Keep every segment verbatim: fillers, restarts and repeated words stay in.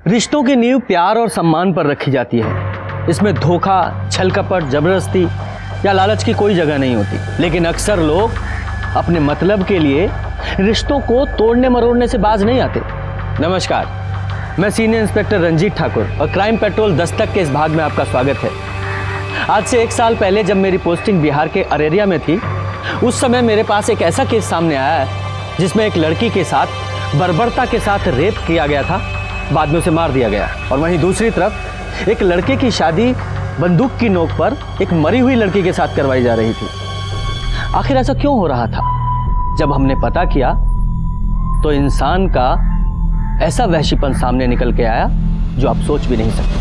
रिश्तों की नींव प्यार और सम्मान पर रखी जाती है। इसमें धोखा, छल कपट, जबरदस्ती या लालच की कोई जगह नहीं होती। लेकिन अक्सर लोग अपने मतलब के लिए रिश्तों को तोड़ने मरोड़ने से बाज नहीं आते। नमस्कार, मैं सीनियर इंस्पेक्टर रंजीत ठाकुर और क्राइम पेट्रोल दस्तक के इस भाग में आपका स्वागत है। आज से एक साल पहले जब मेरी पोस्टिंग बिहार के अरेरिया में थी, उस समय मेरे पास एक ऐसा केस सामने आया है जिसमें एक लड़की के साथ बर्बरता के साथ रेप किया गया था, बाद में उसे मार दिया गया। और वहीं दूसरी तरफ एक लड़के की शादी बंदूक की नोक पर एक मरी हुई लड़की के साथ करवाई जा रही थी। आखिर ऐसा क्यों हो रहा था? जब हमने पता किया तो इंसान का ऐसा वहशीपन सामने निकल के आया जो आप सोच भी नहीं सकते।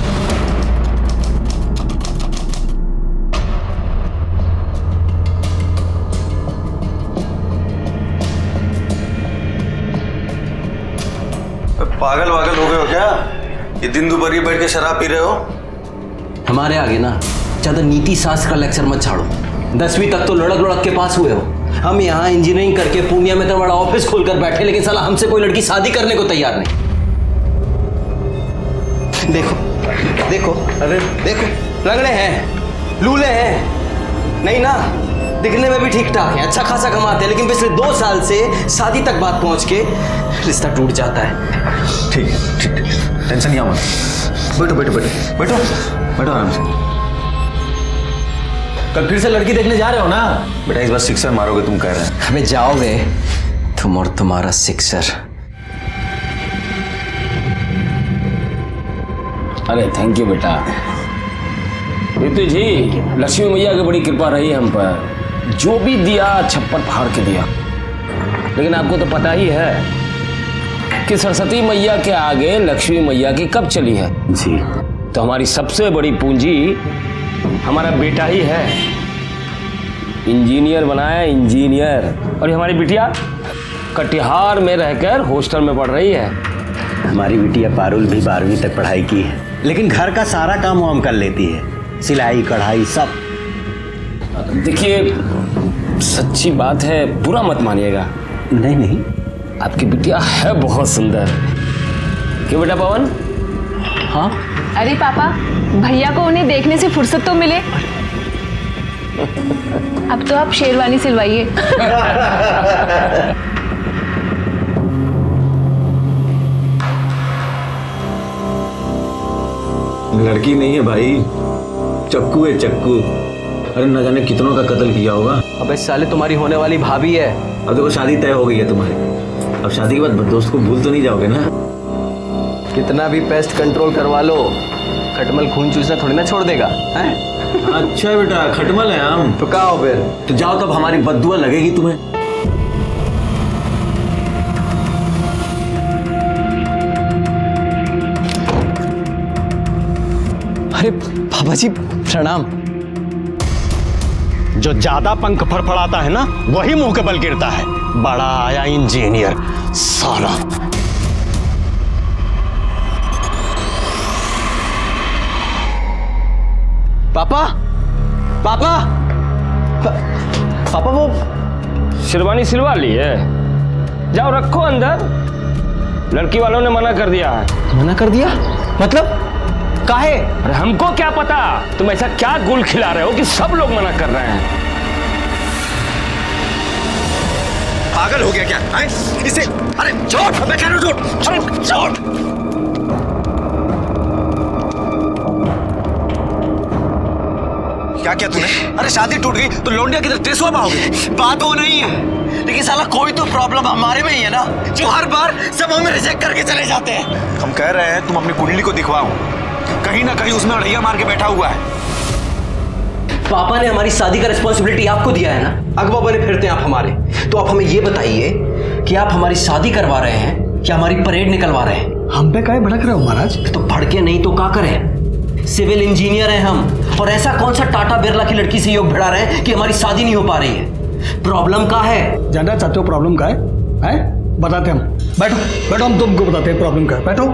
पागल वागल हो गए हो क्या? ये दिन दोपहर बैठ के शराब पी रहे हो? हमारे आगे ना ज्यादा नीति शास्त्र का लेक्चर मत छाड़ो। दसवीं तक तो लड़क लड़क के पास हुए हो। हम यहाँ इंजीनियरिंग करके पूर्णिया में तो बड़ा ऑफिस खोलकर बैठे, लेकिन साला हमसे कोई लड़की शादी करने को तैयार नहीं। देखो देखो, अरे देखो, रगड़े हैं, लूले हैं, नहीं ना, दिखने में भी ठीक ठाक है, अच्छा खासा कमाते हैं, लेकिन पिछले दो साल से शादी तक बात पहुंच के रिश्ता टूट जाता है। ठीक है, ठीक है, टेंशन नहीं आओ मत। बैठो बैठो बैठो बैठो बैठो आराम से। कल फिर से लड़की देखने जा रहे हो ना? बेटा इस बार सिक्सर मारोगे तुम कह रहे हैं। हमें जाओगे तुम और तुम्हारा सिक्सर। अरे थैंक यू बेटा। ऋतु जी, लक्ष्मी मैया की बड़ी कृपा रही हम पर, जो भी दिया छप्पर फाड़ के दिया। लेकिन आपको तो पता ही है कि सरस्वती मैया के आगे लक्ष्मी मैया की कब चली है जी। तो हमारी सबसे बड़ी पूंजी हमारा बेटा ही है। इंजीनियर बनाया, इंजीनियर। और हमारी बिटिया कटिहार में रहकर हॉस्टल में पढ़ रही है। हमारी बिटिया पारुल भी बारहवीं तक पढ़ाई की है, लेकिन घर का सारा काम वाम कर लेती है, सिलाई कढ़ाई सब। देखिए सच्ची बात है, बुरा मत मानिएगा। नहीं नहीं, आपकी बिटिया है बहुत सुंदर। क्यों बेटा पवन? हाँ। अरे पापा, भैया को उन्हें देखने से फुर्सत तो मिले। अब तो आप शेरवानी सिलवाइए। लड़की नहीं है भाई, चक्कू है चक्कू। अरे न जाने कितनों का कत्ल किया होगा। अबे साले, तुम्हारी होने वाली भाभी है। अब देखो शादी तय हो गई है तुम्हारी, अब शादी के बाद दोस्त को भूल तो नहीं जाओगे ना? कितना भी पेस्ट कंट्रोल करवा लो, खटमल खून चूसना थोड़ी ना छोड़ देगा है? अच्छा बेटा, खटमल है हम। तो कहा हो फिर? तो जाओ, तब हमारी बद्दुआ लगेगी तुम्हें। अरे बाबा जी प्रणाम। जो ज्यादा पंख फड़फड़ाता है ना, वही मुंह के बल गिरता है। बड़ा आया इंजीनियर साला। पापा पापा पा, पापा वो शेरवानी सिलवा ली है? जाओ रखो अंदर। लड़की वालों ने मना कर दिया है। मना कर दिया? मतलब काहे? अरे हमको क्या पता, तुम ऐसा क्या गुल खिला रहे हो कि सब लोग मना कर रहे हैं। पागल हो गया क्या? आए? इसे अरे छोड़, मैं कह रहा हूं छोड़, छोड़, छोड़। क्या किया तूने? अरे शादी टूट गई तो लौंडिया किधर टेसुआ पाओगे? बात वो नहीं है, लेकिन साला कोई तो प्रॉब्लम हमारे में ही है ना, जो हर बार सब हमें रिजेक्ट करके चले जाते हैं। हम कह रहे हैं तुम अपनी कुंडली को दिखवाओ, कहीं ना कहीं उसमें अड़ैया मार के बैठा हुआ है। पापा ने हमारी शादी का रिस्पॉन्सिबिलिटी आपको दिया है ना, अगवा बने फिरते हैं आप हमारे। तो आप हमें ये बताइए कि आप हमारी शादी करवा रहे हैं या हमारी परेड निकलवा रहे हैं? हम पे काहे भड़क रहे हो महाराज? तो भड़के नहीं तो क्या करें? सिविल इंजीनियर हैं हम, और ऐसा कौन सा टाटा बिरला की लड़की से योग भिड़ा रहे हैं कि हमारी शादी नहीं हो पा रही है? प्रॉब्लम क्या है? जानना चाहते हो प्रॉब्लम क्या है? हैं? बताते हम। बैठो बैठो, हम तुमको बताते हैं प्रॉब्लम क्या है। बैठो।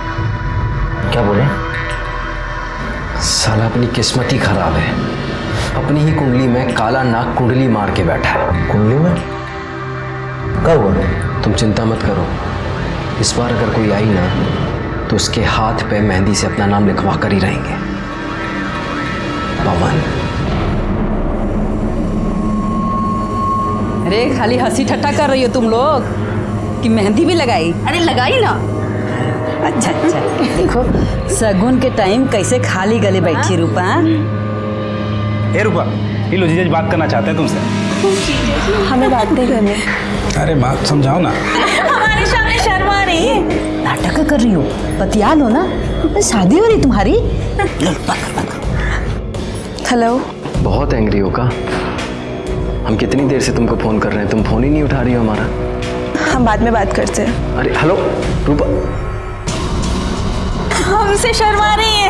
क्या बोले? साला अपनी किस्मत ही खराब है। अपनी ही कुंडली में काला नाग कुंडली मार के बैठा है। कुंडली में? कब हुआ? तुम चिंता मत करो, इस बार अगर कोई आई ना तो उसके हाथ पे मेहंदी से अपना नाम लिखवा कर ही रहेंगे, पवन। अरे खाली हंसी ठट्टा कर रही हो तुम लोग कि मेहंदी भी लगाई? अरे लगाई ना। अच्छा अच्छा देखो सगुन के टाइम कैसे खाली गले बैठी रूपा। ए रूपा, ये लो जीजा जी बात करना चाहते हैं तुमसे। हमें बात नहीं करनी। अरे बात समझाओ ना। हमारे सामने शर्मा रही है। नाटक कर रही हो, बतिया लो ना, शादी हो रही तुम्हारी। हेलो। बहुत एंग्री हो का? हम कितनी देर से तुमको फोन कर रहे हैं, तुम फोन ही नहीं उठा रही हो हमारा। हम बाद में बात करते हैं। अरे हेलो रूपा। हमसे शर्मा रही है।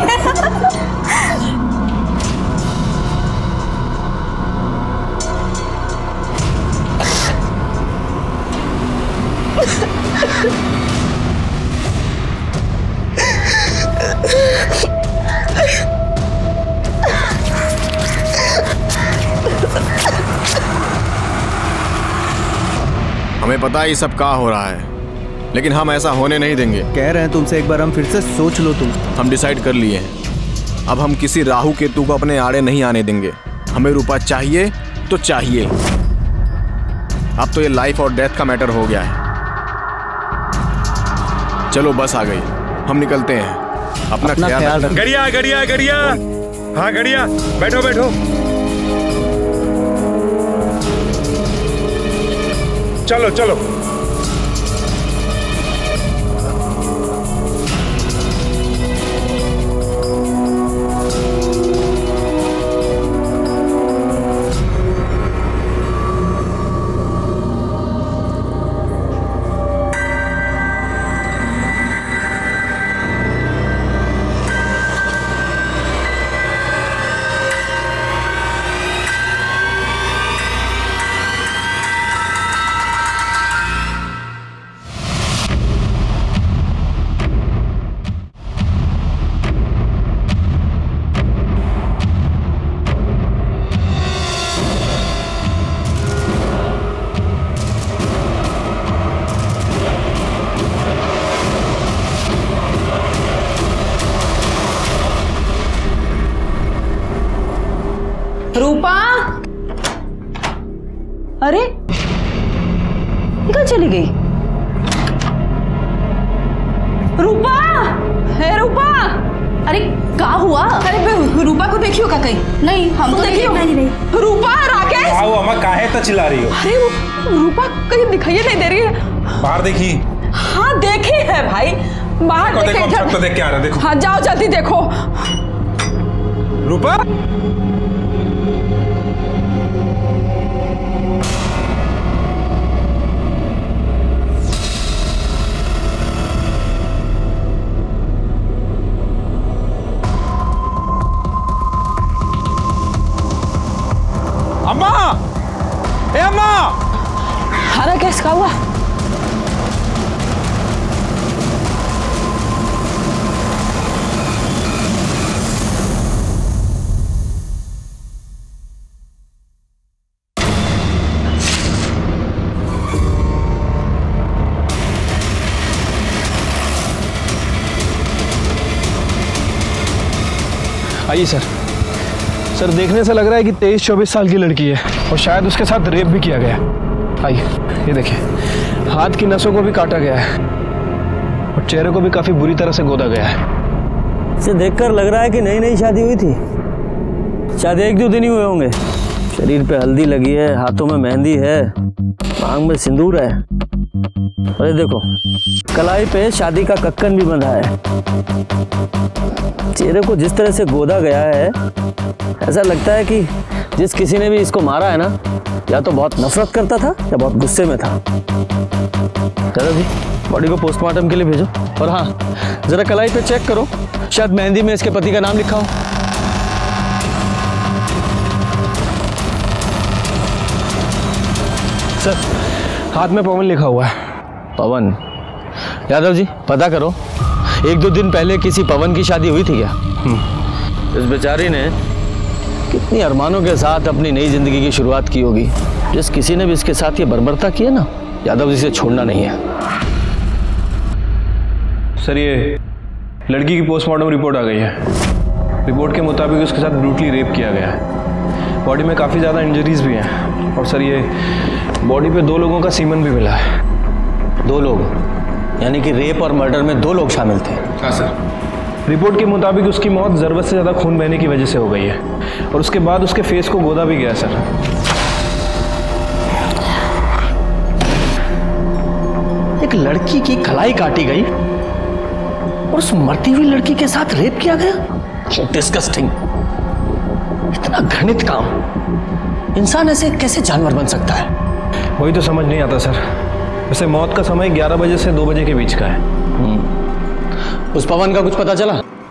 हमें पता है ये सब क्या हो रहा है, लेकिन हम ऐसा होने नहीं देंगे। कह रहे हैं तुमसे एक बार हम फिर से सोच लो। तुम हम डिसाइड कर लिए हैं, अब हम किसी राहु केतु को अपने आड़े नहीं आने देंगे। हमें रूपा चाहिए तो चाहिए। अब तो ये लाइफ और डेथ का मैटर हो गया है। चलो बस आ गई, हम निकलते हैं। अपना, अपना ख्याल रखो। गड़िया गड़िया गड़िया, हाँ गड़िया, बैठो बैठो। चलो चलो। रूपा, अरे कहाँ चली गई? रूपा, है रूपा। अरे क्या हुआ? अरे रूपा को देखियो का कहीं? नहीं, हम तो देखियो नहीं नहीं। रूपा, राकेश। क्या हुआ अम्मा, काहे तो चिल्ला रही हो? अरे रूपा कहीं दिखाई नहीं दे रही है। बाहर देखी? हाँ देखी है भाई, बाहर देखो, देखे। देखो, तो देख के आ रहा, देखो। हाँ जाओ जल्दी देखो। रूपा, अम्मा, ए अम्मा। हरा कैस का हुआ? आइए सर। सर देखने से लग रहा है कि तेईस चौबीस साल की लड़की है और शायद उसके साथ रेप भी किया गया है। आइए ये देखिए, हाथ की नसों को भी काटा गया है और चेहरे को भी काफी बुरी तरह से गोदा गया है। इसे देखकर लग रहा है कि नई नई शादी हुई थी, शायद एक दो दिन ही हुए होंगे। शरीर पे हल्दी लगी है, हाथों में मेहंदी है, मांग में सिंदूर है। अरे देखो, कलाई पे शादी का कक्कन भी बंधा है। चेहरे को जिस तरह से गोदा गया है, ऐसा लगता है कि जिस किसी ने भी इसको मारा है ना, या तो बहुत नफरत करता था या बहुत गुस्से में था। चलो जी, बॉडी को पोस्टमार्टम के लिए भेजो। और हाँ, जरा कलाई पे चेक करो, शायद मेहंदी में इसके पति का नाम लिखा हो। सर हाथ में पवन लिखा हुआ है। पवन? यादव जी पता करो, एक दो दिन पहले किसी पवन की शादी हुई थी क्या? इस बेचारी ने कितनी अरमानों के साथ अपनी नई जिंदगी की शुरुआत की होगी। जिस किसी ने भी इसके साथ ये बर्बरता की है ना, यादव जी से छोड़ना नहीं है। सर ये लड़की की पोस्टमार्टम रिपोर्ट आ गई है। रिपोर्ट के मुताबिक उसके साथ ब्रूटली रेप किया गया है। बॉडी में काफ़ी ज़्यादा इंजरीज भी हैं और सर ये बॉडी पे दो लोगों का सीमन भी मिला है। दो लोग? यानी कि रेप और मर्डर में दो लोग शामिल थे? हाँ सर। रिपोर्ट के मुताबिक उसकी मौत ज़रूरत से ज़्यादा खून बहने की वजह से हो गई है और उसके बाद उसके फेस को गोदा भी गया सर। एक लड़की की कलाई काटी गई और उस मरती हुई लड़की के साथ रेप किया गया। डिस्गस्टिंग। इतना घृणित काम। इंसान ऐसे कैसे जानवर बन सकता है? वही तो समझ नहीं आता सर। वैसे मौत का समय ग्यारह बजे से दो बजे के बीच का है। उस पवन का कुछ पता चला?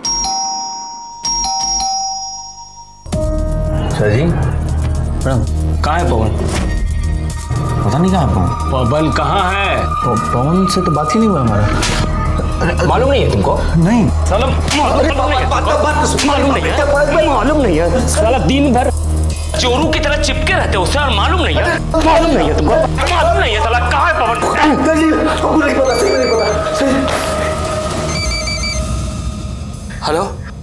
सर जी प्रणाम। कहाँ है पवन? पता नहीं कहाँ पवन। पवन कहाँ है? पवन से तो बात ही नहीं हुआ हमारा। मालूम नहीं है तुमको? नहीं साला मालूम नहीं है। मालूम नहीं है। मालूम नहीं है। साला दिन भर चोरू की तरह चिपके रहते हो उससे और मालूम नहीं है। मालूम नहीं है तुमको? मालूम नहीं है। साला कहाँ है पवन? हेलो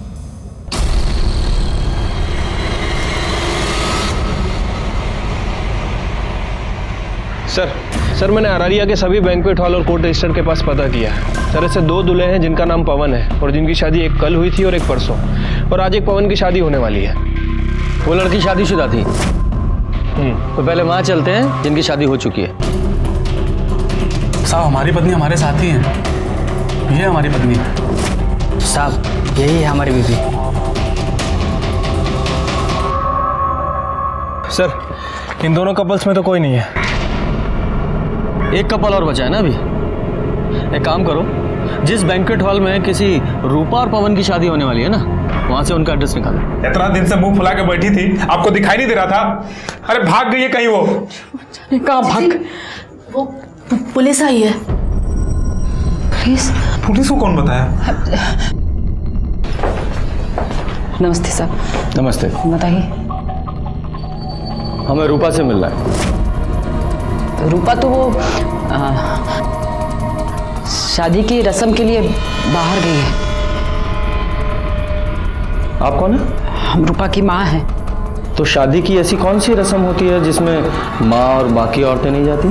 सर सर मैंने अरारिया के सभी बैंक्वेट हॉल और कोर्ट रजिस्टर के पास पता किया। सर ऐसे दो दूल्हे हैं जिनका नाम पवन है और जिनकी शादी एक कल हुई थी और एक परसों, और आज एक पवन की शादी होने वाली है। वो लड़की शादीशुदा थी? तो पहले वहां चलते हैं जिनकी शादी हो चुकी है। साहब हमारी पत्नी हमारे साथ ही है। ये हमारी पत्नी साहब, यही है हमारी बीवी। सर इन दोनों कपल्स में तो कोई नहीं है। एक कपल और बचा है ना अभी। एक काम करो, जिस बैंक्वेट हॉल में किसी रूपा और पवन की शादी होने वाली है ना, वहां से उनका एड्रेस निकालो। इतना दिन से मुंह फुला के बैठी थी, आपको दिखाई नहीं दे रहा था? अरे भाग गई है कहीं वो। कहाँ भाग? वो पुलिस आई है। पुलिस? पुलिस को कौन बताया? नमस्ते साहब। नमस्ते। बताइए। हमें रूपा से मिल रहा है। तो रूपा तो वो आ, शादी की रस्म के लिए बाहर गई है। आप कौन है? हम रूपा की माँ हैं। तो शादी की ऐसी कौन सी रस्म होती है जिसमें माँ और बाकी औरतें नहीं जाती?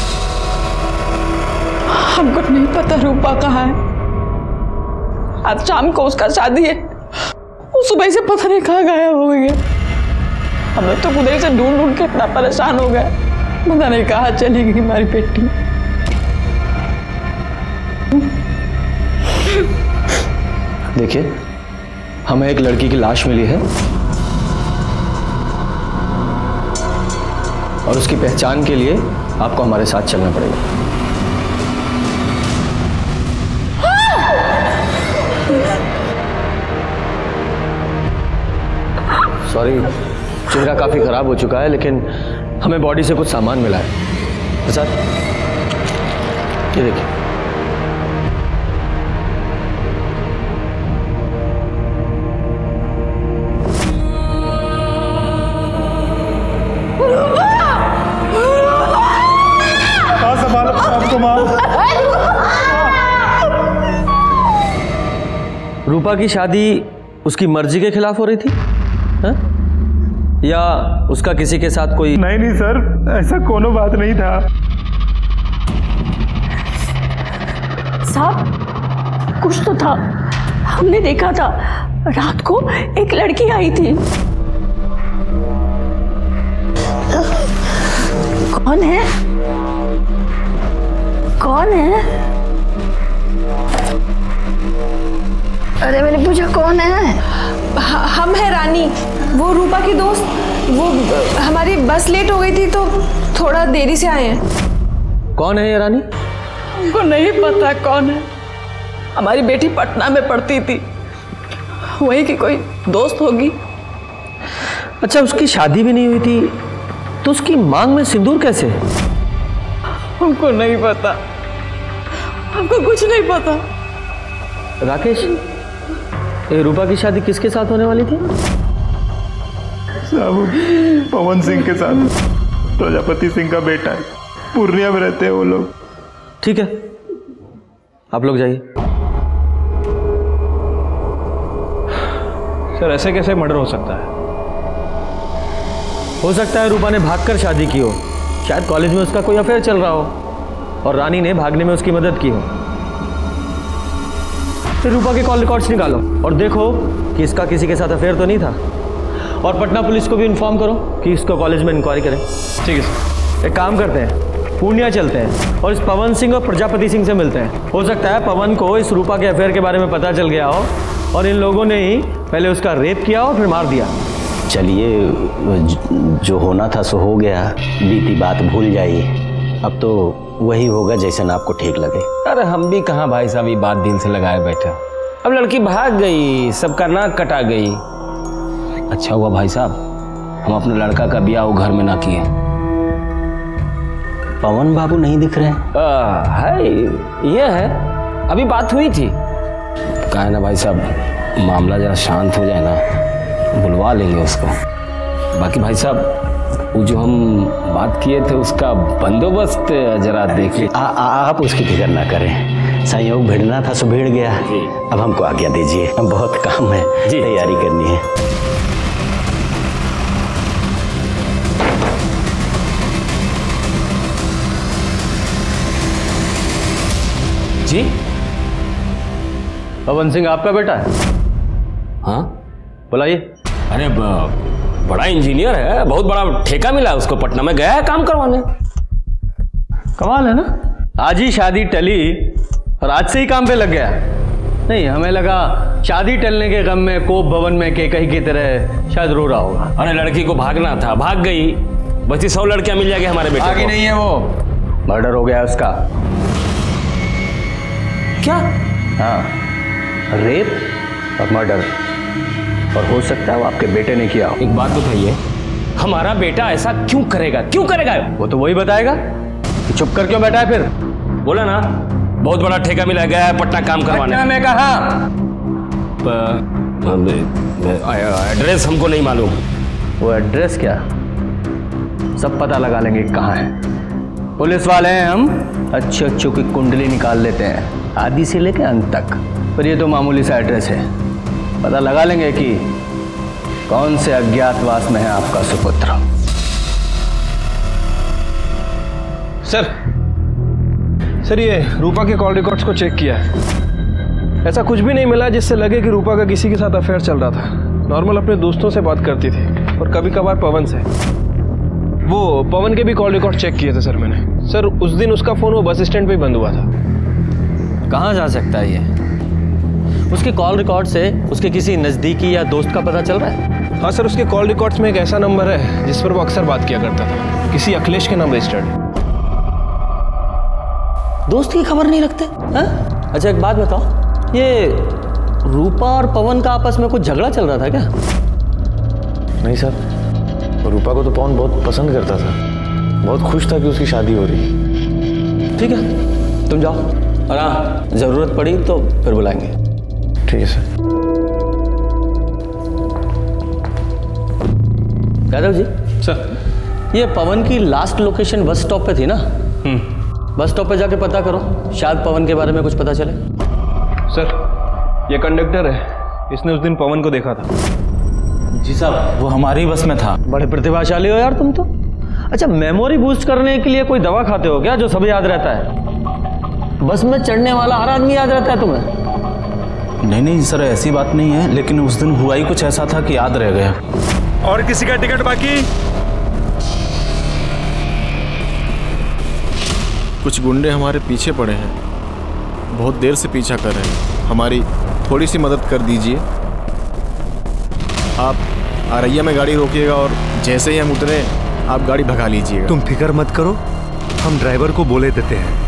हमको नहीं पता रूपा कहाँ है। आज शाम को उसका शादी है। वो सुबह से पता नहीं कहाँ गायब हो गई है। हमें तो खुद से ढूंढ ढूंढ के इतना परेशान हो गए, पता नहीं कहाँ चली गई हमारी बेटी। देखिए, हमें एक लड़की की लाश मिली है और उसकी पहचान के लिए आपको हमारे साथ चलना पड़ेगा। सॉरी, चेहरा काफी खराब हो चुका है, लेकिन हमें बॉडी से कुछ सामान मिला है। प्रसाद, ये देखिए। रूपा की शादी उसकी मर्जी के खिलाफ हो रही थी हा? या उसका किसी के साथ कोई? नहीं नहीं सर, ऐसा कोनो बात नहीं था। साहब कुछ तो था, हमने देखा था। रात को एक लड़की आई थी। कौन है? कौन है? अरे मैंने पूछा कौन है? हम है रानी, वो रूपा की दोस्त। वो हमारी बस लेट हो गई थी तो थोड़ा देरी से आए हैं। कौन है ये रानी? हमको नहीं पता कौन है। हमारी बेटी पटना में पढ़ती थी, वही की कोई दोस्त होगी। अच्छा, उसकी शादी भी नहीं हुई थी तो उसकी मांग में सिंदूर कैसे? हमको नहीं पता, हमको कुछ नहीं पता। राकेश, ये रूपा की शादी किसके साथ होने वाली थी? साहब पवन सिंह के साथ प्रजापति सिंह का बेटा है, पूर्णिया में रहते हैं वो लोग। ठीक है, आप लोग जाइए। सर ऐसे कैसे मर्डर हो सकता है? हो सकता है रूपा ने भागकर शादी की हो, शायद कॉलेज में उसका कोई अफेयर चल रहा हो और रानी ने भागने में उसकी मदद की हो। फिर रूपा के कॉल रिकॉर्ड्स निकालो और देखो कि इसका किसी के साथ अफेयर तो नहीं था, और पटना पुलिस को भी इन्फॉर्म करो कि इसको कॉलेज में इंक्वायरी करें। ठीक है सर। एक काम करते हैं, पूर्णिया चलते हैं और इस पवन सिंह और प्रजापति सिंह से मिलते हैं। हो सकता है पवन को इस रूपा के अफेयर के बारे में पता चल गया हो और इन लोगों ने ही पहले उसका रेप किया और फिर मार दिया। चलिए, जो होना था सो हो गया, बीती बात भूल जाइए। अब तो वही होगा जैसा आपको ठीक लगे। अरे हम भी कहाँ भाई साहब ये बात दिल से लगाए बैठे। अब लड़की भाग गई, सबका नाक कटा गई। अच्छा हुआ भाई साहब हम अपने लड़का का ब्याह वो घर में ना किए। पवन बाबू नहीं दिख रहे हैं? आ, है ये है, अभी बात हुई थी। कहा है ना भाई साहब, मामला जरा शांत हो जाए ना, बुलवा लेंगे उसको। बाकी भाई साहब वो जो हम बात किए थे उसका बंदोबस्त जरा देखिए। आप उसकी फिक्र ना करें, संयोग भिड़ना था सो भिड़ गया। अब हमको आज्ञा दीजिए, बहुत काम है, तैयारी करनी है। जी पवन सिंह आपका बेटा है? हाँ बुलाइए। अरे बड़ा इंजीनियर है, बहुत बड़ा ठेका मिला है उसको, पटना में गया है काम करवाने। कमाल है ना, आज ही शादी टली और आज से ही काम पे लग गया। नहीं, हमें लगा शादी टलने के गम में कोप भवन में के कहीं की तरह शायद रो रहा होगा। अरे लड़की को भागना था, भाग गई, बची सौ लड़कियां मिल जाएगी हमारे बेटे को। आगे नहीं है वो, मर्डर हो गया उसका। क्या? हाँ, रेप और मर्डर, और हो सकता है वो आपके बेटे ने किया हो। एक बात बताइए, हमारा बेटा ऐसा क्यों करेगा? क्यों करेगा? वो तो वही बताएगा। चुप कर क्यों बैठा है फिर? बोला ना बहुत बड़ा ठेका मिला गया है पटना काम करवाने। पटना में कहा? एड्रेस हमको नहीं मालूम। वो एड्रेस क्या, सब पता लगा लेंगे कहाँ है। पुलिस वाले हैं हम, अच्छे अच्छों की कुंडली निकाल लेते हैं, आदि से लेकर अंत तक। पर ये तो मामूली सा एड्रेस है, पता लगा लेंगे कि कौन से अज्ञातवास में है आपका सुपुत्र। सर सर ये रूपा के कॉल रिकॉर्ड्स को चेक किया है, ऐसा कुछ भी नहीं मिला जिससे लगे कि रूपा का किसी के साथ अफेयर चल रहा था। नॉर्मल अपने दोस्तों से बात करती थी और कभी कभार पवन से। वो पवन के भी कॉल रिकॉर्ड चेक किए थे सर मैंने। सर उस दिन उसका फोन वो बस स्टैंड पे ही बंद हुआ था। कहाँ जा सकता है ये? उसके कॉल रिकॉर्ड से उसके किसी नजदीकी या दोस्त का पता चल रहा है? हाँ सर, उसके कॉल रिकॉर्ड्स में एक ऐसा नंबर है जिस पर वो अक्सर बात किया करता था, किसी अखिलेश के नाम रजिस्टर्ड है। दोस्त की खबर नहीं रखते हैं? अच्छा एक बात बताओ, ये रूपा और पवन का आपस में कुछ झगड़ा चल रहा था क्या? नहीं सर, रूपा को तो पवन बहुत पसंद करता था, बहुत खुश था कि उसकी शादी हो रही है। ठीक है तुम जाओ, और हाँ जरूरत पड़ी तो फिर बुलाएंगे। ठीक है सर। यादव जी। सर ये पवन की लास्ट लोकेशन बस स्टॉप पे थी ना? हम्म। बस स्टॉप पे जाके पता करो, शायद पवन के बारे में कुछ पता चले। सर ये कंडक्टर है, इसने उस दिन पवन को देखा था। जी साहब, वो हमारी बस में था। बड़े प्रतिभाशाली हो यार तुम तो। अच्छा, मेमोरी बूस्ट करने के लिए कोई दवा खाते हो क्या जो सब याद रहता है? बस में चढ़ने वाला हर आदमी याद रहता है तुम्हें? नहीं नहीं सर, ऐसी बात नहीं है, लेकिन उस दिन हुआ ही कुछ ऐसा था कि याद रह गया। और किसी का टिकट बाकी? कुछ गुंडे हमारे पीछे पड़े हैं, बहुत देर से पीछा कर रहे हैं, हमारी थोड़ी सी मदद कर दीजिए। आप आरैया में गाड़ी रोकिएगा और जैसे ही हम उतरे आप गाड़ी भगा लीजिएगा। तुम फिक्र मत करो, हम ड्राइवर को बोले देते हैं।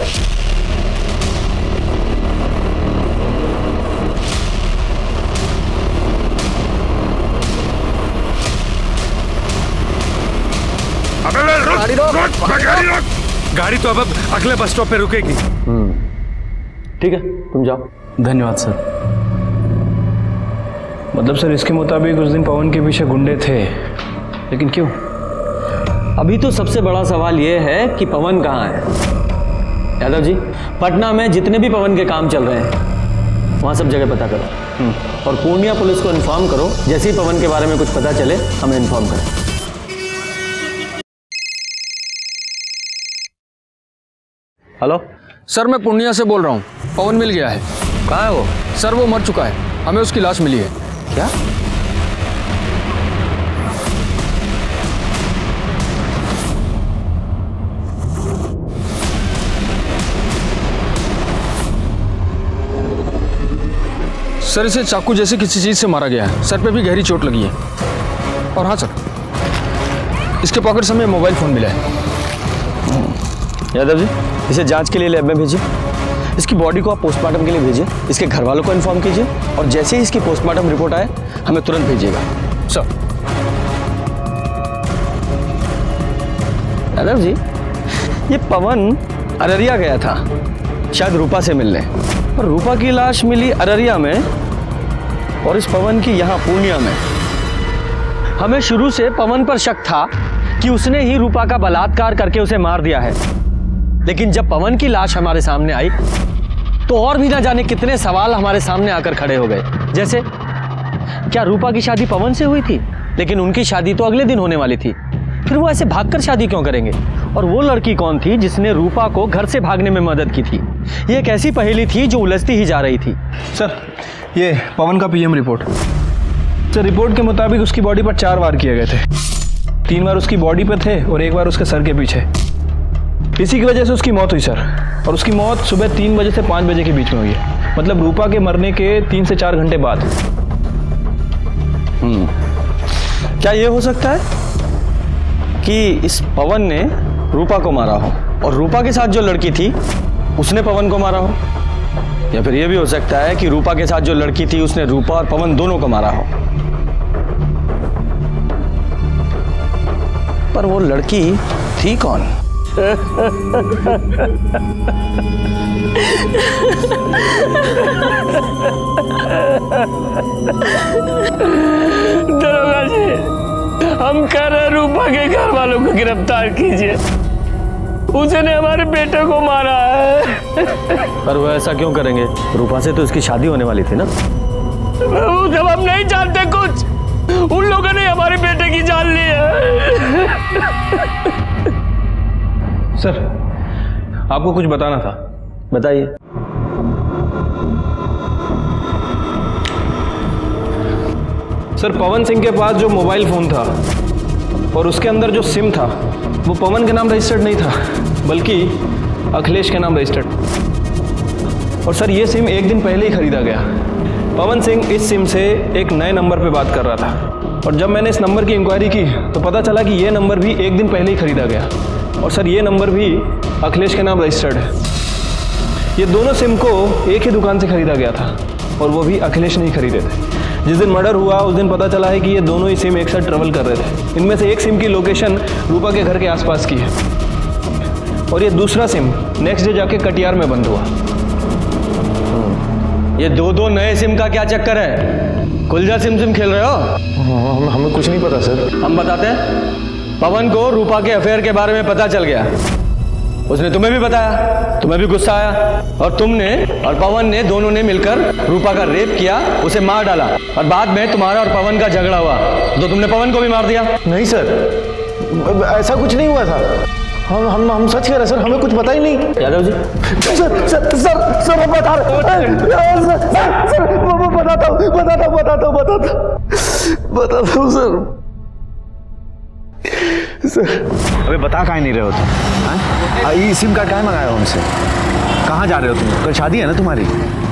गाड़ी रोक, गाड़ी रोक। गाड़ी तो अब अगले बस स्टॉप पे रुकेगी। ठीक है तुम जाओ। धन्यवाद सर। मतलब सर इसके मुताबिक उस दिन पवन के पीछे गुंडे थे, लेकिन क्यों? अभी तो सबसे बड़ा सवाल यह है कि पवन कहाँ है। यादव जी, पटना में जितने भी पवन के काम चल रहे हैं वहाँ सब जगह पता करो और पूर्णिया पुलिस को इन्फॉर्म करो। जैसे ही पवन के बारे में कुछ पता चले हमें इन्फॉर्म करें। हेलो सर, मैं पूर्णिया से बोल रहा हूँ। पवन मिल गया है। कहाँ है वो? सर वो मर चुका है, हमें उसकी लाश मिली है। क्या? सर इसे चाकू जैसे किसी चीज से मारा गया है, सर पे भी गहरी चोट लगी है। और हाँ सर, इसके पॉकेट से हमें मोबाइल फोन मिला है। यादव जी, इसे जांच के लिए लैब में भेजिए। इसकी बॉडी को आप पोस्टमार्टम के लिए भेजिए। इसके घर वालों को इन्फॉर्म कीजिए और जैसे ही इसकी पोस्टमार्टम रिपोर्ट आए हमें तुरंत भेजिएगा। सर। यादव जी, ये पवन अररिया गया था शायद रूपा से मिलने, और रूपा की लाश मिली अररिया में और इस पवन की यहाँ पूर्णिया में। हमें शुरू से पवन पर शक था कि उसने ही रूपा का बलात्कार करके उसे मार दिया है, लेकिन जब पवन की लाश हमारे सामने आई तो और भी ना जाने कितने सवाल हमारे सामने आकर खड़े हो गए। जैसे क्या रूपा की शादी पवन से हुई थी, लेकिन उनकी शादी तो अगले दिन होने वाली थी, फिर वो ऐसे भागकर शादी क्यों करेंगे? और वो लड़की कौन थी जिसने रूपा को घर से भागने में मदद की थी? ये एक ऐसी पहेली थी जो उलझती ही जा रही थी। सर ये पवन का पीएम रिपोर्ट। सर रिपोर्ट के मुताबिक उसकी बॉडी पर चार वार किए गए थे। तीन बार उसकी बॉडी पर थे और एक बार उसके सर के पीछे। इसी की वजह से उसकी मौत हुई सर, और उसकी मौत सुबह तीन बजे से पाँच बजे के बीच में हुई है, मतलब रूपा के मरने के तीन से चार घंटे बाद। हम्म क्या ये हो सकता है कि इस पवन ने रूपा को मारा हो और रूपा के साथ जो लड़की थी उसने पवन को मारा हो? या फिर ये भी हो सकता है कि रूपा के साथ जो लड़की थी उसने रूपा और पवन दोनों को मारा हो। पर वो लड़की थी कौन? दरोगा जी, हम कह रहे रूपा के घर वालों को गिरफ्तार कीजिए, उसने हमारे बेटे को मारा है। पर वो ऐसा क्यों करेंगे? रूपा से तो इसकी शादी होने वाली थी ना। वो जब हम नहीं जानते कुछ, उन लोगों ने हमारे बेटे की जान ली है। सर आपको कुछ बताना था। बताइए। सर पवन सिंह के पास जो मोबाइल फोन था और उसके अंदर जो सिम था वो पवन के नाम रजिस्टर्ड नहीं था, बल्कि अखिलेश के नाम रजिस्टर्ड। और सर ये सिम एक दिन पहले ही खरीदा गया। पवन सिंह इस सिम से एक नए नंबर पे बात कर रहा था, और जब मैंने इस नंबर की इंक्वायरी की तो पता चला कि ये नंबर भी एक दिन पहले ही खरीदा गया, और सर ये नंबर भी अखिलेश के नाम रजिस्टर्ड है। ये दोनों सिम को एक ही दुकान से खरीदा गया था, और वो भी अखिलेश नहीं खरीदे थे। जिस दिन मर्डर हुआ उस दिन पता चला है कि ये दोनों ही सिम एक साथ ट्रेवल कर रहे थे। इनमें से एक सिम की लोकेशन रूपा के घर के आसपास की है, और ये दूसरा सिम नेक्स्ट डे जाके कटियार में बंद हुआ। ये दो दो नए सिम का क्या चक्कर है? कुलजा सिम सिम खेल रहे हो? हम, हमें कुछ नहीं पता सर। हम बताते हैं। पवन को रूपा के अफेयर के बारे में पता चल गया, उसने तुम्हें भी बताया, तुम्हें भी गुस्सा आया, और तुमने और पवन ने दोनों ने मिलकर रूपा का रेप किया, उसे मार डाला, और बाद में तुम्हारा और पवन का झगड़ा हुआ तो तुमने पवन को भी मार दिया। नहीं सर, ऐसा कुछ नहीं हुआ था। हम हम हम सच कह रहे सर, हमें कुछ पता ही नहीं। Yadav ji sir sir sir sir मैं बता रहा सर बताता हूँ बताता हूँ बताता हूँ बताता हूँ बताता हूँ सर सर अबे बता काहे नहीं रहे हो तुम? ये सिम कार्ड काहे मंगाया हो हमसे? कहाँ जा रहे हो तुम? कल शादी है ना तुम्हारी?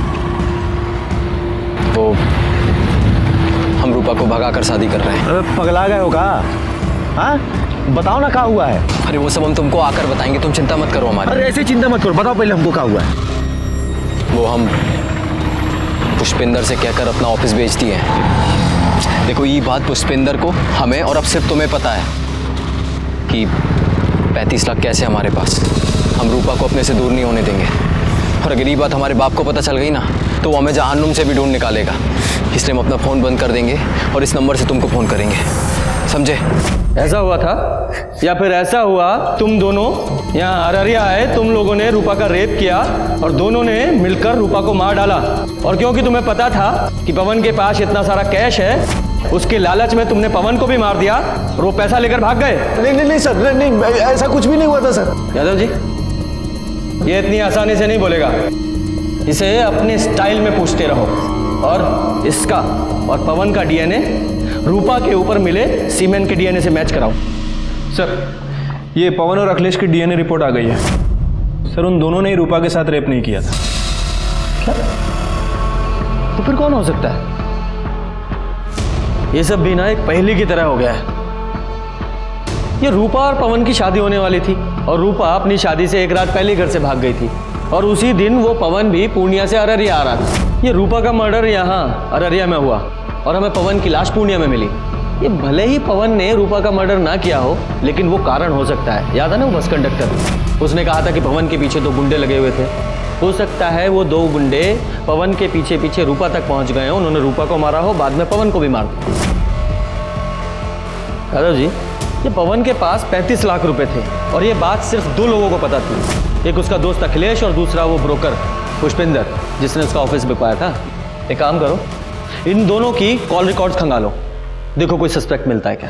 वो हम रूपा को भगा कर शादी कर रहे हैं। अबे पगला गए हो का? हाँ बताओ ना क्या हुआ है? अरे वो सब हम तुमको आकर बताएंगे, तुम चिंता मत करो हमारी। अरे ऐसे चिंता मत करो, बताओ पहले हमको क्या हुआ है। वो हम पुष्पेंद्र से कहकर अपना ऑफिस बेच दिए। देखो ये बात पुष्पेंद्र को, हमें और अब सिर्फ तुम्हें पता है कि पैंतीस लाख कैसे हमारे पास। हम रूपा को अपने से दूर नहीं होने देंगे, और अगर ये बात हमारे बाप को पता चल गई ना तो वो हमें जहन्नुम से भी ढूंढ निकालेगा। इसलिए हम अपना फ़ोन बंद कर देंगे और इस नंबर से तुमको फ़ोन करेंगे, समझे? ऐसा हुआ था या फिर ऐसा हुआ तुम दोनों यहाँ अररिया आए, तुम लोगों ने रूपा का रेप किया और दोनों ने मिलकर रूपा को मार डाला, और क्योंकि तुम्हें पता था कि पवन के पास इतना सारा कैश है, उसके लालच में तुमने पवन को भी मार दिया और वो पैसा लेकर भाग गए। नहीं नहीं नहीं सर, नहीं, नहीं ऐसा कुछ भी नहीं हुआ था सर। यादव जी, ये इतनी आसानी से नहीं बोलेगा, इसे अपने स्टाइल में पूछते रहो और इसका और पवन का डीएनए रूपा के ऊपर मिले सीमेंट के डीएनए से मैच कराओ। सर, ये पवन और अखिलेश की डीएनए रिपोर्ट आ गई है। सर, उन दोनों ने ही रूपा के साथ रेप नहीं किया था। क्या? तो फिर कौन हो सकता है? ये सब भी ना एक पहेली की तरह हो गया है। ये रूपा और पवन की शादी होने वाली थी और रूपा अपनी शादी से एक रात पहले घर से भाग गई थी, और उसी दिन वो पवन भी पूर्णिया से अररिया आ रहा था। ये रूपा का मर्डर यहाँ अररिया में हुआ और हमें पवन की लाश पूर्णिया में मिली। ये भले ही पवन ने रूपा का मर्डर ना किया हो, लेकिन वो कारण हो सकता है। याद है ना वो बस कंडक्टर, उसने कहा था कि पवन के पीछे दो गुंडे लगे हुए थे। हो सकता है वो दो गुंडे पवन के पीछे पीछे रूपा तक पहुंच गए हो, उन्होंने रूपा को मारा हो, बाद में पवन को भी मार दिया। यादव जी, ये पवन के पास पैंतीस लाख रुपए थे और ये बात सिर्फ दो लोगों को पता थी, एक उसका दोस्त अखिलेश और दूसरा वो ब्रोकर पुष्पिंदर जिसने उसका ऑफिस बिकवाया था। एक काम करो, इन दोनों की कॉल रिकॉर्ड्स खंगालो, देखो कोई सस्पेक्ट मिलता है क्या।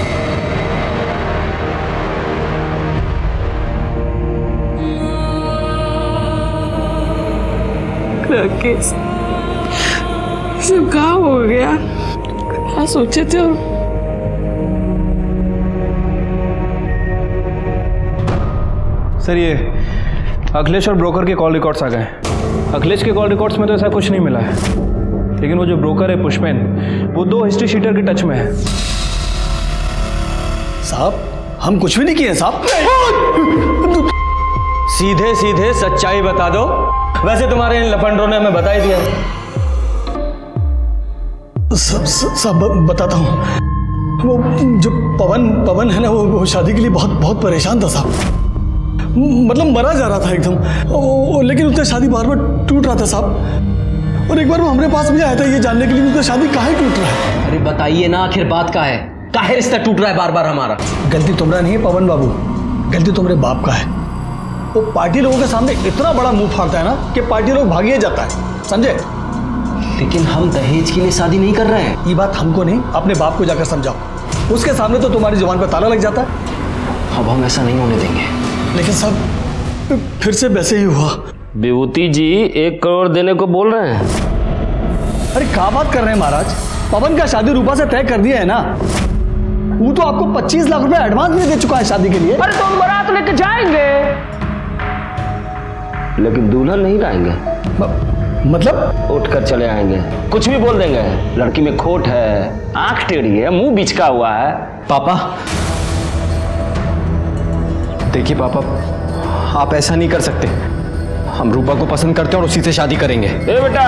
राकेश, सब कहा हो गया, क्या सोचे थे? सर, ये अखिलेश और ब्रोकर के कॉल रिकॉर्ड्स आ गए। अखिलेश के कॉल रिकॉर्ड्स में तो ऐसा कुछ नहीं मिला है, लेकिन वो जो ब्रोकर है पुष्पेन, वो दो हिस्ट्री शीटर के टच में है। साहब, हम कुछ भी नहीं किए साहब। सीधे सीधे सच्चाई बता दो। वैसे तुम्हारे इन लफंडरों ने हमें बता ही दिया। सब सब बताता हूँ। वो जो पवन पवन है ना, वो, वो शादी के लिए बहुत बहुत परेशान था साहब। मतलब मरा जा रहा था एकदम, लेकिन उसका शादी बार बार टूट रहा था साहब। और एक बार वो हमारे पास भी आया था ये जानने के लिए उसका शादी काहे टूट रहा है। अरे बताइए ना, आखिर बात का है, काहे रिश्ता टूट रहा है बार बार हमारा? गलती तुम्हारा नहीं है पवन बाबू, गलती तुम्हारे बाप का है। वो पार्टी लोगों के सामने इतना बड़ा मुंह फाड़ता है ना कि पार्टी लोग भागिए जाता है, समझे? लेकिन हम दहेज के लिए शादी नहीं कर रहे हैं। ये बात हमको नहीं, अपने बाप को जाकर समझाओ। उसके सामने तो तुम्हारी जुबान पर ताला लग जाता है। अब हम ऐसा नहीं होने देंगे। लेकिन सब फिर से वैसे ही हुआ। विभूति जी एक करोड़ देने को बोल रहे हैं। अरे क्या बात कर रहे हैं महाराज, पवन का शादी रूपा से तय कर दिया है ना। वो तो आपको पच्चीस लाख रुपए एडवांस भी दे चुका है शादी के लिए। अरे तो हम बारात लेके जाएंगे, लेकिन दुल्हन नहीं लाएंगे। मतलब उठ कर चले आएंगे, कुछ भी बोल देंगे। लड़की में खोट है, आंख टेढ़ी है, मुंह बिचका हुआ है। पापा देखिए, पापा आप ऐसा नहीं कर सकते। हम रूपा को पसंद करते हैं और उसी से शादी करेंगे। ए बेटा,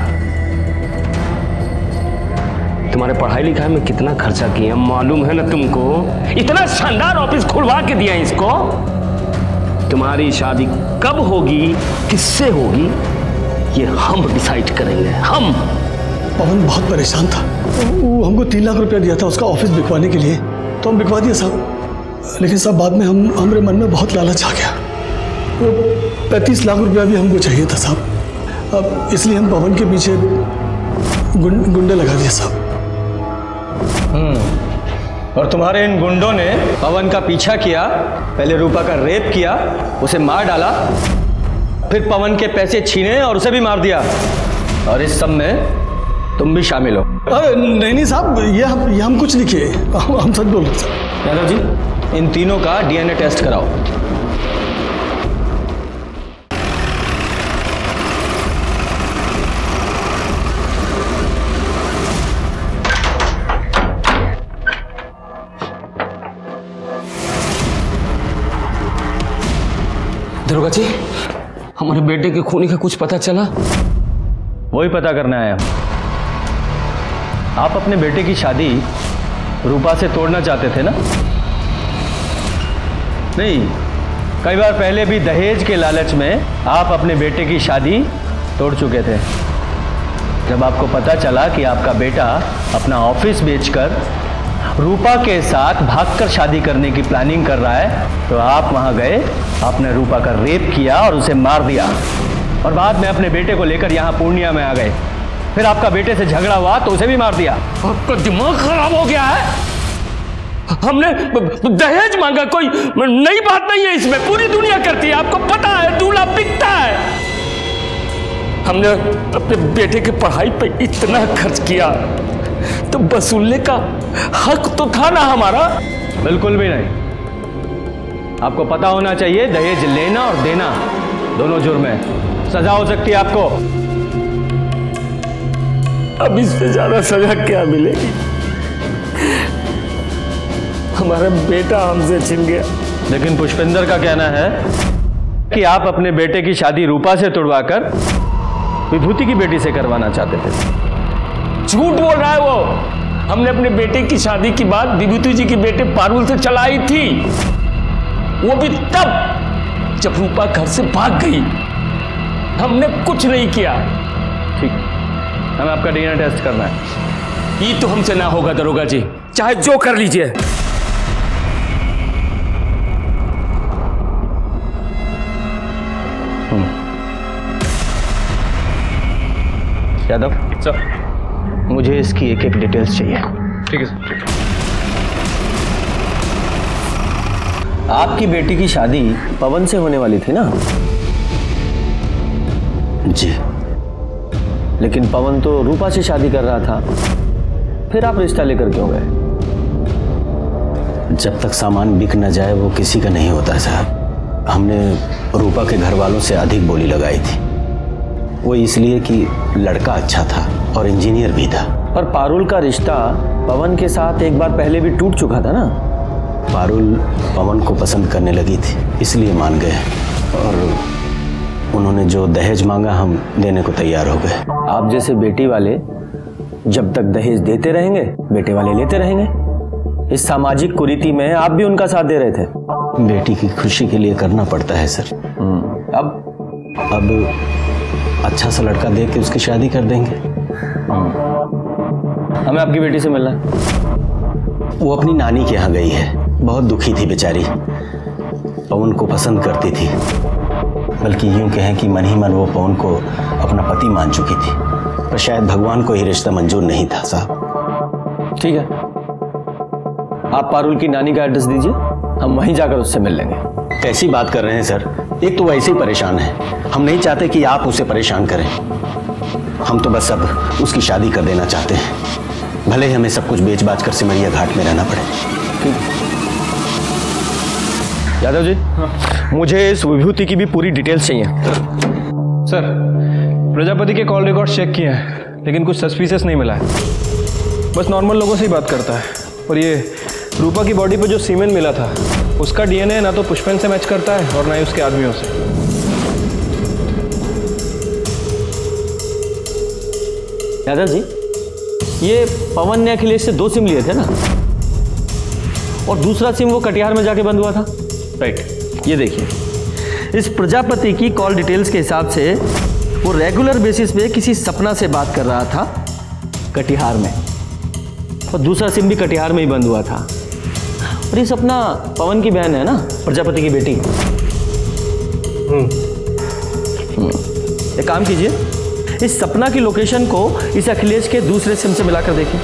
तुम्हारे पढ़ाई लिखाई में कितना खर्चा किया मालूम है ना तुमको? इतना शानदार ऑफिस खुलवा के दिया इसको। तुम्हारी शादी कब होगी, किससे होगी, ये हम डिसाइड करेंगे। हम पवन बहुत परेशान था, वो हमको तीन लाख रुपया दिया था उसका ऑफिस बिकवाने के लिए, तो हम बिकवा दिया साहब। लेकिन साहब बाद में हम हमारे मन में बहुत लालच आ गया। वो पैंतीस लाख रुपया भी हमको चाहिए था साहब। अब इसलिए हम पवन के पीछे गुं, गुंडे लगा दिए साहब। हम्म और तुम्हारे इन गुंडों ने पवन का पीछा किया, पहले रूपा का रेप किया, उसे मार डाला, फिर पवन के पैसे छीने और उसे भी मार दिया, और इस सब में तुम भी शामिल हो। अरे नहीं नहीं साहब, ये हम ये हम कुछ नहीं किए, हम, हम सच बोल रहे साहब। यादव जी, इन तीनों का डीएनए टेस्ट कराओ। दरोगा जी, हमारे बेटे के खूनी का कुछ पता चला? वही पता करना है। आप अपने बेटे की शादी रूपा से तोड़ना चाहते थे ना? नहीं, कई बार पहले भी दहेज के लालच में आप अपने बेटे की शादी तोड़ चुके थे। जब आपको पता चला कि आपका बेटा अपना ऑफिस बेचकर रूपा के साथ भागकर शादी करने की प्लानिंग कर रहा है, तो आप वहां गए, आपने रूपा का रेप किया और उसे मार दिया, और बाद में अपने बेटे को लेकर यहाँ पूर्णिया में आ गए। फिर आपका बेटे से झगड़ा हुआ तो उसे भी मार दिया। आपका दिमाग खराब हो गया है। हमने दहेज मांगा, कोई नई बात नहीं है इसमें, पूरी दुनिया करती है, आपको पता है, दूल्हा बिकता है। हमने अपने बेटे की पढ़ाई पे इतना खर्च किया तो वसूलने का हक तो था ना हमारा। बिल्कुल भी नहीं। आपको पता होना चाहिए दहेज लेना और देना दोनों जुर्म है, सजा हो सकती है आपको। अब इससे ज्यादा सजा क्या मिलेगी? हमारा बेटा हमसे छिन गया। लेकिन पुष्पेंद्र का कहना है कि आप अपने बेटे की शादी रूपा से तुड़वाकर विभूति की बेटी से करवाना चाहते थे। झूठ बोल रहा है वो। हमने अपने बेटे की शादी की बात विभूति जी की बेटे पारुल से चलाई थी, वो भी तब जब रूपा घर से भाग गई। हमने कुछ नहीं किया। ठीक, हमें आपका डीएनए टेस्ट करना है। ये तो हमसे ना होगा दरोगा जी, चाहे जो कर लीजिए। यादव सर, मुझे इसकी एक एक डिटेल्स चाहिए। ठीक है सर। आपकी बेटी की शादी पवन से होने वाली थी ना? जी। लेकिन पवन तो रूपा से शादी कर रहा था, फिर आप रिश्ता लेकर क्यों गए? जब तक सामान बिक न जाए वो किसी का नहीं होता साहब। हमने रूपा के घर वालों से अधिक बोली लगाई थी, वो इसलिए कि लड़का अच्छा था और इंजीनियर भी था। पर पारुल का रिश्ता पवन के साथ एक बार पहले भी टूट चुका था ना? पारुल पवन को पसंद करने लगी थी, इसलिए मान गए, और उन्होंने जो दहेज मांगा हम देने को तैयार हो गए। आप जैसे बेटी वाले जब तक दहेज देते रहेंगे, बेटे वाले लेते रहेंगे। इस सामाजिक कुरीति में आप भी उनका साथ दे रहे थे। बेटी की खुशी के लिए करना पड़ता है सर। अब अब अच्छा सा लड़का देख के उसकी शादी कर देंगे। हमें आपकी बेटी से मिलना है। वो अपनी नानी के यहाँ गई है, बहुत दुखी थी बेचारी, पवन को पसंद करती थी, बल्कि यूं कहें कि मन ही मन वो पवन को अपना पति मान चुकी थी, पर शायद भगवान को ही रिश्ता मंजूर नहीं था साहब। ठीक है, आप पारुल की नानी का एड्रेस दीजिए, हम वहीं जाकर उससे मिल लेंगे। कैसी बात कर रहे हैं सर, एक तो वैसे ही परेशान है, हम नहीं चाहते कि आप उसे परेशान करें। हम तो बस अब उसकी शादी कर देना चाहते हैं, भले ही हमें सब कुछ बेच बाच कर सिमरिया घाट में रहना पड़े। यादव जी, मुझे इस विभूति की भी पूरी डिटेल्स चाहिए। सर, प्रजापति के कॉल रिकॉर्ड चेक किए हैं, लेकिन कुछ सस्पिशियस नहीं मिला है। बस नॉर्मल लोगों से ही बात करता है। और ये रूपा की बॉडी पे जो सीमेन मिला था, उसका डीएनए ना तो पुष्पेन से मैच करता है और ना ही उसके आदमियों से। यादव जी, ये पवन ने अखिलेश से दो सिम लिए थे ना, और दूसरा सिम वो कटिहार में जाके बंद हुआ था। राइट, ये देखिए, इस प्रजापति की कॉल डिटेल्स के हिसाब से वो रेगुलर बेसिस पे किसी सपना से बात कर रहा था कटिहार में, और दूसरा सिम भी कटिहार में ही बंद हुआ था। और ये सपना पवन की बहन है ना, प्रजापति की बेटी। हम्म एक काम कीजिए, इस सपना की लोकेशन को इस अखिलेश के दूसरे सिम से मिलाकर देखिए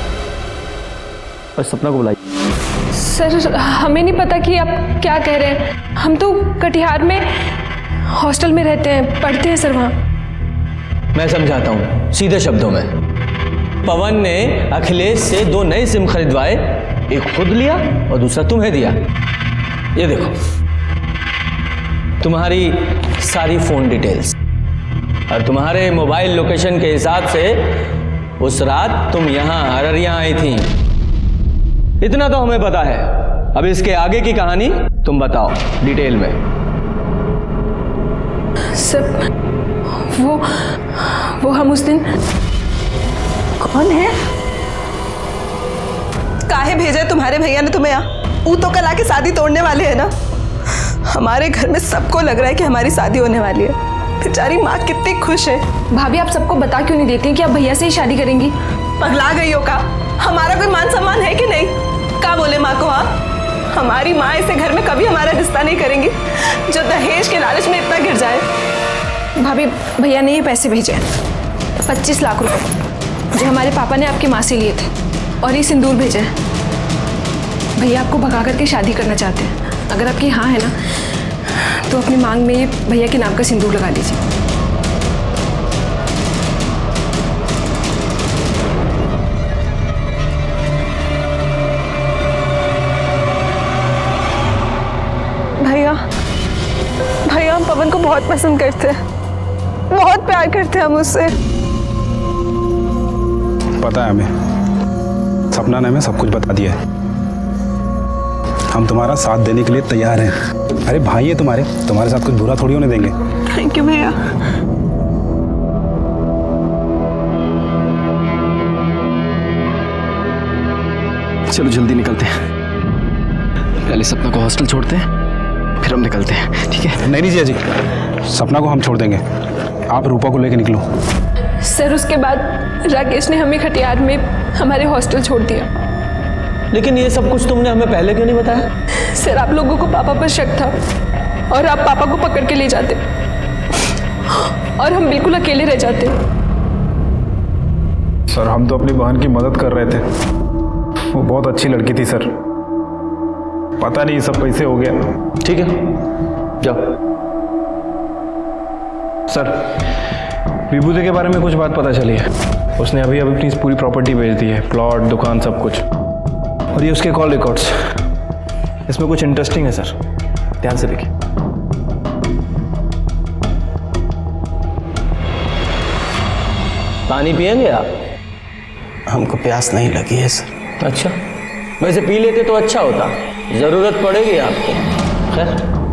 और सपना को बुलाइए। सर, हमें नहीं पता कि आप क्या कह रहे हैं। हम तो कटिहार में हॉस्टल में रहते हैं, पढ़ते हैं सर वहाँ। मैं समझाता हूँ सीधे शब्दों में। पवन ने अखिलेश से दो नए सिम खरीदवाए, एक खुद लिया और दूसरा तुम्हें दिया। ये देखो, तुम्हारी सारी फोन डिटेल्स और तुम्हारे मोबाइल लोकेशन के हिसाब से उस रात तुम यहाँ अररिया आई थी। इतना तो हमें पता है, अब इसके आगे की कहानी तुम बताओ डिटेल में। सर, वो वो हम उस दिन कौन है? काहे भेजा है तुम्हारे भैया ने तुम्हें यहाँ? वो तो कल आके शादी तोड़ने वाले हैं ना। हमारे घर में सबको लग रहा है कि हमारी शादी होने वाली है, बेचारी माँ कितनी खुश है। भाभी आप सबको बता क्यों नहीं देती कि आप भैया से ही शादी करेंगी? पगला गई हो का? हमारा कोई मान सम्मान है कि नहीं? क्या बोले माँ को? हाँ, हमारी माँ ऐसे घर में कभी हमारा रिश्ता नहीं करेंगी जो दहेज के लालच में इतना गिर जाए। भाभी भैया ने ये पैसे भेजे पच्चीस लाख रुपए जो हमारे पापा ने आपकी माँ से लिए थे, और ये सिंदूर भेजा है। भैया आपको भगा करके शादी करना चाहते हैं। अगर आपकी हाँ है ना तो अपनी मांग में ये भैया के नाम का सिंदूर लगा लीजिए। भैया भैया हम पवन को बहुत पसंद करते हैं, बहुत प्यार करते हैं हम उससे। पता है हमें, सपना ने हमें सब कुछ बता दिया है। हम तुम्हारा साथ देने के लिए तैयार हैं। अरे भाई है तुम्हारे, तुम्हारे साथ कुछ बुरा थोड़ी होने देंगे। थैंक यू भैया। चलो जल्दी निकलते हैं। पहले सपना को हॉस्टल छोड़ते हैं, फिर हम निकलते हैं, ठीक है? नहीं नहीं जिया जी, सपना को हम छोड़ देंगे, आप रूपा को लेके निकलो। सर उसके बाद राकेश ने हमें खटियार में हमारे हॉस्टल छोड़ दिया। लेकिन ये सब कुछ तुमने हमें पहले क्यों नहीं बताया? सर आप लोगों को पापा पर शक था और आप पापा को पकड़ के ले जाते और हम बिल्कुल अकेले रह जाते। सर हम तो अपनी बहन की मदद कर रहे थे, वो बहुत अच्छी लड़की थी सर, पता नहीं सब कैसे हो गया। ठीक है जाओ। सर विभूति के बारे में कुछ बात पता चली है, उसने अभी अभी अपनी पूरी प्रॉपर्टी बेच दी है, प्लॉट दुकान सब कुछ, और ये उसके कॉल रिकॉर्ड्स। इसमें कुछ इंटरेस्टिंग है सर, ध्यान से देखिए। पानी पिएंगे आप? हमको प्यास नहीं लगी है सर। अच्छा, वैसे पी लेते तो अच्छा होता, जरूरत पड़ेगी आपको। खैर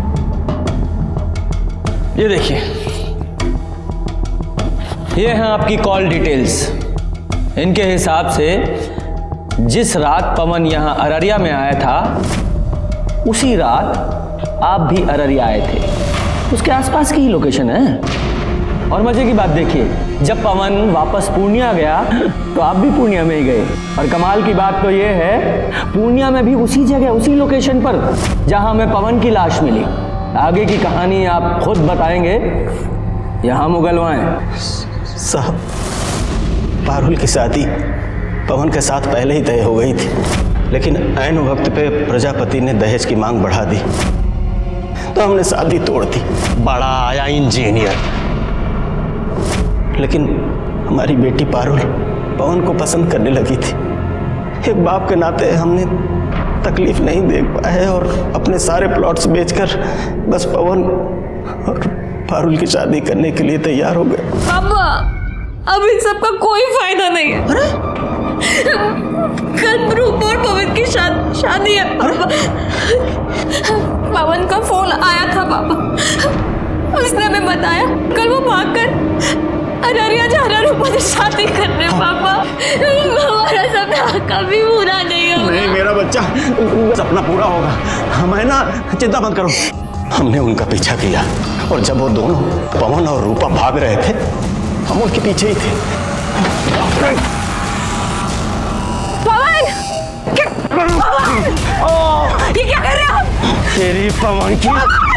ये देखिए, ये हैं आपकी कॉल डिटेल्स। इनके हिसाब से जिस रात पवन यहां अररिया में आया था उसी रात आप भी अररिया आए थे, उसके आसपास की ही लोकेशन है। और मजे की बात देखिए, जब पवन वापस पूर्णिया गया तो आप भी पूर्णिया में ही गए। और कमाल की बात तो ये है, पूर्णिया में भी उसी जगह उसी लोकेशन पर जहां हमें पवन की लाश मिली। आगे की कहानी आप खुद बताएंगे, यहां मुगलवाएं। साहब पारुल की शादी पवन के साथ पहले ही तय हो गई थी, लेकिन ऐन वक्त पे प्रजापति ने दहेज की मांग बढ़ा दी तो हमने शादी तोड़ दी। बड़ा आया इंजीनियर, लेकिन हमारी बेटी पारुल पवन को पसंद करने लगी थी। एक बाप के नाते हमने तकलीफ नहीं देख पाए और अपने सारे प्लॉट्स बेचकर बस पवन और पारुल की शादी करने के लिए तैयार हो गए। पापा अब इन सब का कोई फायदा नहीं है। अरे कल रूप और पवन की शा, शादी है पापा। पवन का फोन आया था पापा, उसने हमें बताया कल वो भागकर अररिया जा रहा रूपा से शादी करने। पापा हमारा सपना कभी पूरा नहीं होगा। नहीं मेरा बच्चा, सपना पूरा होगा, हमें ना चिंता मत करो। हमने उनका पीछा किया और जब वो दोनों पवन और रूपा भाग रहे थे हम उनके पीछे ही थे। पवन! पवन! ये क्या कर रहे हो आप? तेरी पवन की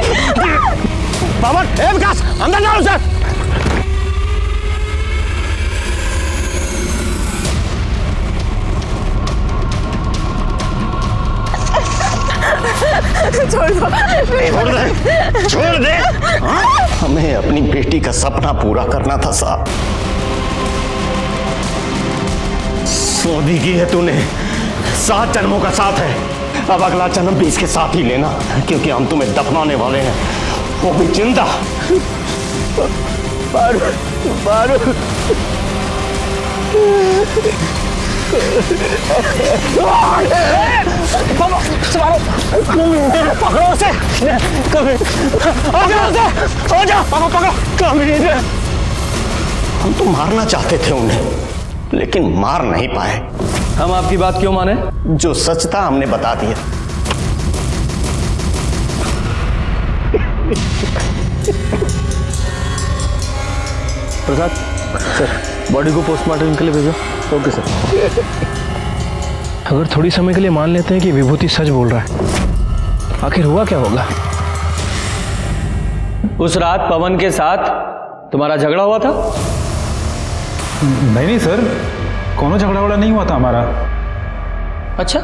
पवन, ए विकास अंदर जाओ सर। छोड़ दो, छोड़ दे, छोड़ दे। हाँ? हमें अपनी बेटी का सपना पूरा करना था साहब। शादी की है तूने, सात जन्मों का साथ है, अब अगला जन्म भी इसके साथ ही लेना, क्योंकि हम तुम्हें दफनाने वाले हैं, वो भी जिंदा। पारू, पारू। पकड़ो उसे, हम तो मारना चाहते थे उन्हें, लेकिन मार नहीं पाए। हम आपकी बात क्यों माने? जो सच था हमने बता दिया। प्रसाद सर, बॉडी को पोस्टमार्टम के लिए भेजो। Okay sir. अगर थोड़ी समय के लिए मान लेते हैं कि विभूति सच बोल रहा है, आखिर हुआ क्या होगा? उस रात पवन के साथ तुम्हारा झगड़ा हुआ था? नहीं नहीं सर, कोनो झगड़ा वगड़ा नहीं हुआ था हमारा। अच्छा,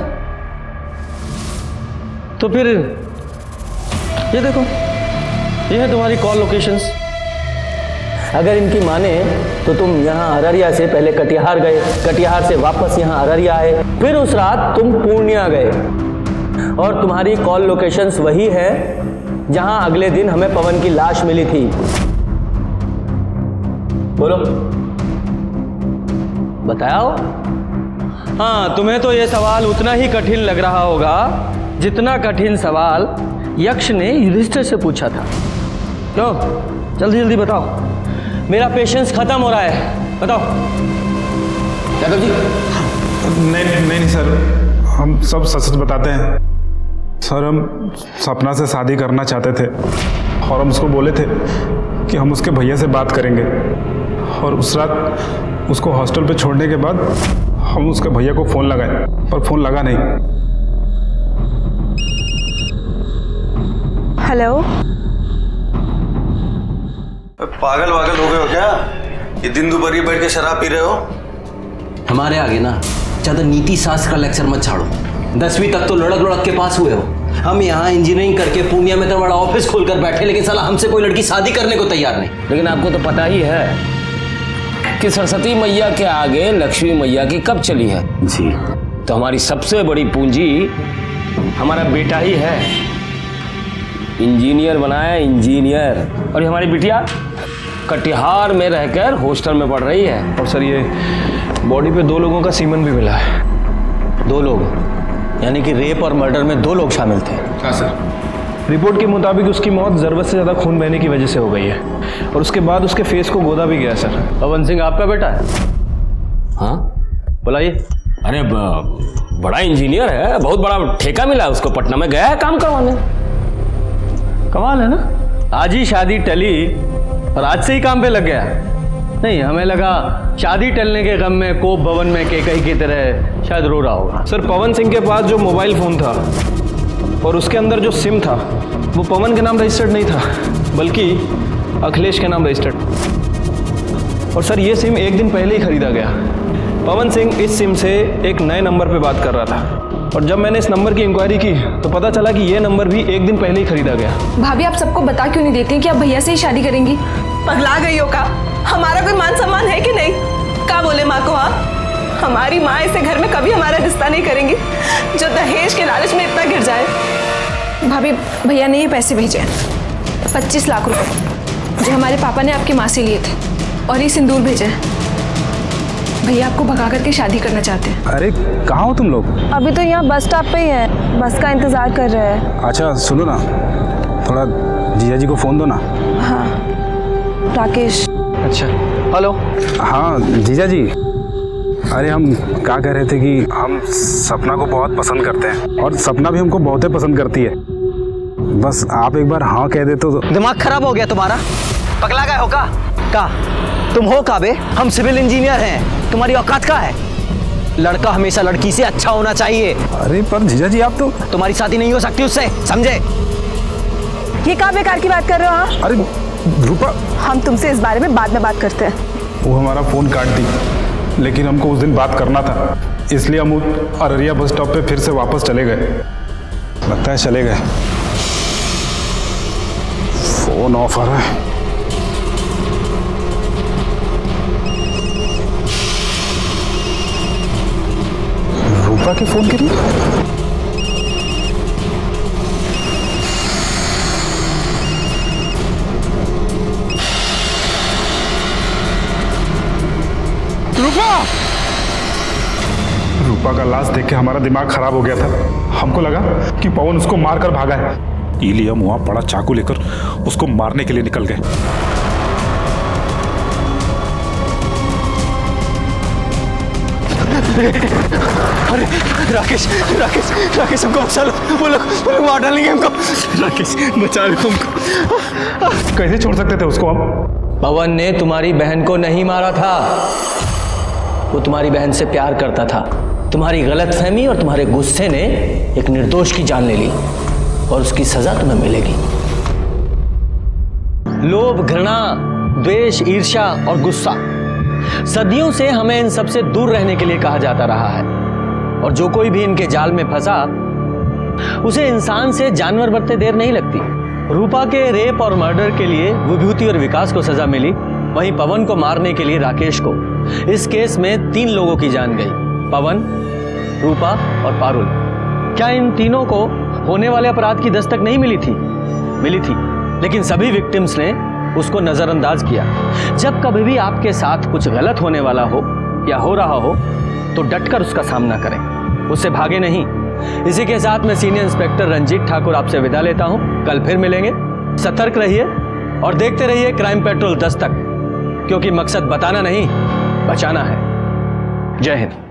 तो फिर ये देखो, ये है तुम्हारी कॉल लोकेशंस। अगर इनकी माने तो तुम यहाँ अररिया से पहले कटिहार गए, कटिहार से वापस यहाँ अररिया आए, फिर उस रात तुम पूर्णिया गए, और तुम्हारी कॉल लोकेशंस वही है जहां अगले दिन हमें पवन की लाश मिली थी। बोलो, बताओ। हाँ, तुम्हें तो यह सवाल उतना ही कठिन लग रहा होगा जितना कठिन सवाल यक्ष ने युधिष्ठिर से पूछा था। लो जल्दी जल्दी बताओ, मेरा पेशेंस खत्म हो रहा है, बताओ। यादव जी। नहीं नहीं नहीं सर, हम सब सच सच बताते हैं सर। हम सपना से शादी करना चाहते थे और हम उसको बोले थे कि हम उसके भैया से बात करेंगे, और उस रात उसको हॉस्टल पे छोड़ने के बाद हम उसके भैया को फ़ोन लगाए, पर फ़ोन लगा नहीं। हेलो, पागल वागल हो गए हो क्या? ये दिन दोपहर बैठ के शराब पी रहे हो? हमारे आगे ना ज़्यादा नीति शास्त्र का लेक्चर मत छाड़ो। दसवीं तक तो लड़क लड़क के पास हुए हो। हम यहाँ इंजीनियरिंग करके पूर्णिया में तो बड़ा ऑफिस खोलकर बैठे, लेकिन साला हमसे कोई लड़की शादी करने को तैयार नहीं। लेकिन आपको तो पता ही है कि सरस्वती मैया के आगे लक्ष्मी मैया की कब चली है जी। तो हमारी सबसे बड़ी पूंजी हमारा बेटा ही है। इंजीनियर बनाया इंजीनियर, और हमारी बिटिया कटिहार में रहकर हॉस्टल में पढ़ रही है। और सर, ये बॉडी पे दो लोगों का सीमन भी मिला है। दो लोग? यानी कि रेप और मर्डर में दो लोग शामिल थे? हाँ सर। रिपोर्ट के मुताबिक उसकी मौत जरूरत से ज़्यादा खून बहने की वजह से हो गई है, और उसके बाद उसके फेस को गोदा भी गया। सर, पवन सिंह आपका बेटा है? हाँ, बुलाइए। अरे बड़ा इंजीनियर है, बहुत बड़ा ठेका मिला उसको, पटना में गया है काम करवाने। कमाल है ना, आज ही शादी टली और आज से ही काम पे लग गया। नहीं, हमें लगा शादी टलने के गम में कोप भवन में केकई की तरह शायद रो रहा होगा। सर, पवन सिंह के पास जो मोबाइल फ़ोन था और उसके अंदर जो सिम था वो पवन के नाम रजिस्टर्ड नहीं था, बल्कि अखिलेश के नाम रजिस्टर्ड। और सर, ये सिम एक दिन पहले ही खरीदा गया। पवन सिंह इस सिम से एक नए नंबर पे बात कर रहा था, और जब मैंने इस नंबर की इंक्वायरी की तो पता चला कि ये नंबर भी एक दिन पहले ही खरीदा गया। भाभी, आप सबको बता क्यों नहीं देती कि आप भैया से ही शादी करेंगी? पगला गई हो का? हमारा कोई मान सम्मान है कि नहीं? क्या बोले माँ को? हाँ, हमारी माँ ऐसे घर में कभी हमारा रिश्ता नहीं करेंगी जो दहेज के लालच में इतना गिर जाए। भाभी, भैया ने ये पैसे भेजे हैं, पच्चीस लाख रुपए, जो हमारे पापा ने आपकी माँ से लिए थे, और ये सिंदूर भेजे हैं। भैया आपको भगा करके शादी करना चाहते हैं। अरे कहाँ हो तुम लोग? अभी तो यहाँ बस स्टॉप पे ही है, बस का इंतजार कर रहे हैं। अच्छा सुनो ना, थोड़ा जीजा जी को फ़ोन दो ना। हाँ, राकेश। अच्छा, हेलो। हाँ जीजा जी, अरे हम क्या कह रहे थे कि हम सपना को बहुत पसंद करते हैं, और सपना भी हमको बहुत ही पसंद करती है। बस आप एक बार हाँ कह देते तो। दिमाग खराब हो गया तुम्हारा? पगला गए हो का? का तुम हो का बे? हम सिविल इंजीनियर हैं, तुम्हारी औकात का है? लड़का हमेशा लड़की से अच्छा होना चाहिए। अरे पर जीजा जी, आप तो। तुम्हारी शादी नहीं हो सकती उससे, समझे? ये क्या बेकार की बात कर रहे हो? हाँ, अरे रूपा, हम तुमसे इस बारे में बाद में बात करते हैं। वो हमारा फ़ोन काट दी, लेकिन हमको उस दिन बात करना था, इसलिए हम अररिया बस स्टॉप पे फिर से वापस चले गए। लगता है चले गए। फोन ऑफ आ रहा है। रूपा के फोन करिए। रूपा रूपा का लाश देख के हमारा दिमाग खराब हो गया था। हमको लगा कि पवन उसको मारकर भागा है, इसलिए हम वहां बड़ा चाकू लेकर उसको मारने के लिए निकल गए। अरे राकेश, राकेश, राकेश हमको बचा लो, वो लोग वो लोग मार डालेंगे हमको। राकेश बचा लो हमको। कैसे छोड़ सकते थे उसको हम? पवन ने तुम्हारी बहन को नहीं मारा था, वो तुम्हारी बहन से प्यार करता था। तुम्हारी गलतफहमी और तुम्हारे गुस्से ने एक निर्दोष की जान ले ली और उसकी सजा तुम्हें मिलेगी। लोभ, घृणा, द्वेष, ईर्ष्या और गुस्सा सदियों से हमें इन सबसे दूर रहने के लिए कहा जाता रहा है, और जो कोई भी इनके जाल में फंसा उसे इंसान से जानवर बनते देर नहीं लगती। रूपा के रेप और मर्डर के लिए विभूति और विकास को सजा मिली, वहीं पवन को मारने के लिए राकेश को। इस केस में तीन लोगों की जान गई, पवन, रूपा और पारुल। क्या इन तीनों को होने वाले अपराध की दस्तक नहीं मिली थी? मिली थी, लेकिन सभी विक्टिम्स ने उसको नजरअंदाज किया। जब कभी भी आपके साथ कुछ गलत होने वाला हो या हो रहा हो तो डटकर उसका सामना करें, उससे भागे नहीं। इसी के साथ मैं सीनियर इंस्पेक्टर रंजीत ठाकुर आपसे विदा लेता हूं। कल फिर मिलेंगे। सतर्क रहिए और देखते रहिए क्राइम पेट्रोल दस्तक, क्योंकि मकसद बताना नहीं, बचाना है। जय हिंद।